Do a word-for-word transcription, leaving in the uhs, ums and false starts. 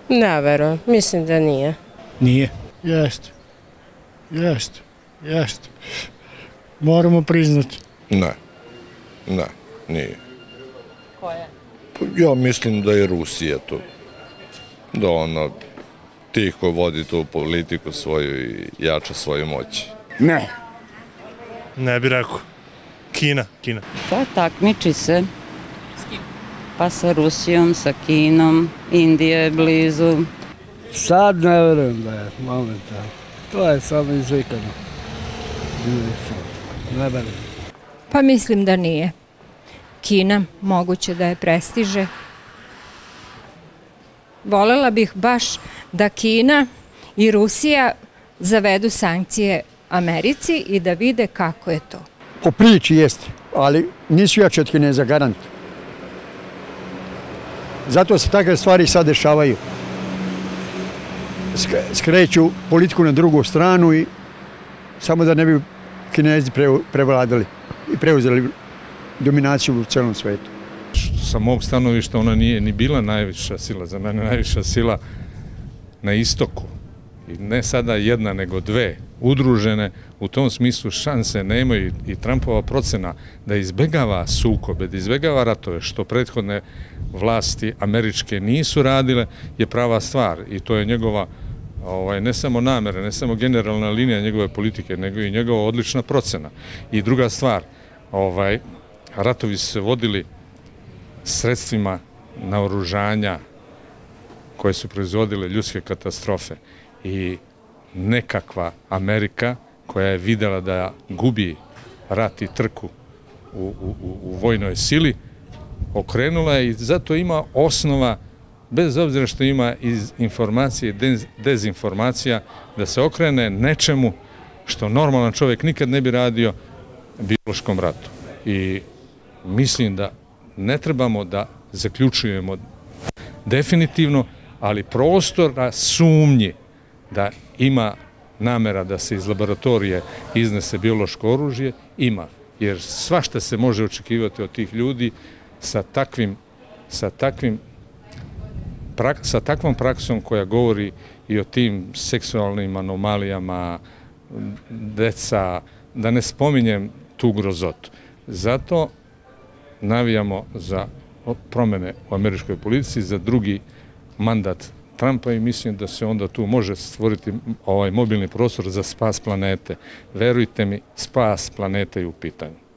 Ne verujem, mislim da nije. Nije. Jeste. Jeste. Jeste. Moramo priznati. Ne. Ne, nije. Ko je? Ja mislim da je Rusija tu. Da ona tiho vodi tu politiku svoju i jača svoju moć. Ne. Ne bi rekao. Kina, Kina. Pa takmiči se. S kim? Pa sa Rusijom, sa Kinom, Indija je blizu. Sad ne verujem da je momentalno. To je samo izvikano. Ne verujem. Pa mislim da nije. Kina, moguće da je prestiže. Volela bih baš da Kina i Rusija zavedu sankcije Americi i da vide kako je to. Po priči jeste, ali nisu jače od Kineza, garant. Zato se takve stvari sad dešavaju. Skreću politiku na drugu stranu i samo da ne bi Kinezi prevladali i preuzeli dominaciju u celom svetu. Sa mog stanovišta ona nije ni bila najviša sila, za mene najviša sila na istoku. I ne sada jedna, nego dve udružene, u tom smislu šanse nemaju i Trumpova procena da izbegava sukobe, da izbegava ratove, što prethodne vlasti američke nisu radile, je prava stvar i to je njegova Ovaj, ne samo namere, ne samo generalna linija njegove politike, nego i njegova odlična procena. I druga stvar, ovaj, ratovi su se vodili sredstvima naoružanja koje su proizvodile ljudske katastrofe i nekakva Amerika koja je videla da gubi rat i trku u, u, u vojnoj sili, okrenula je i zato ima osnova, bez obzira što ima iz informacije i dezinformacija, da se okrene nečemu što normalan čovjek nikad ne bi radio, biološkom ratu. I mislim da ne trebamo da zaključujemo definitivno, ali prostora sumnji da ima namera da se iz laboratorije iznese biološko oružje, ima. Jer svašta se može očekivati od tih ljudi sa takvim, sa takvim sa takvom praksom koja govori i o tim seksualnim anomalijama, deca, da ne spominjem tu grozotu. Zato navijamo za promene u američkoj politici, za drugi mandat Trumpa i mislim da se onda tu može stvoriti ovaj mobilni prostor za spas planete. Verujte mi, spas planete je u pitanju.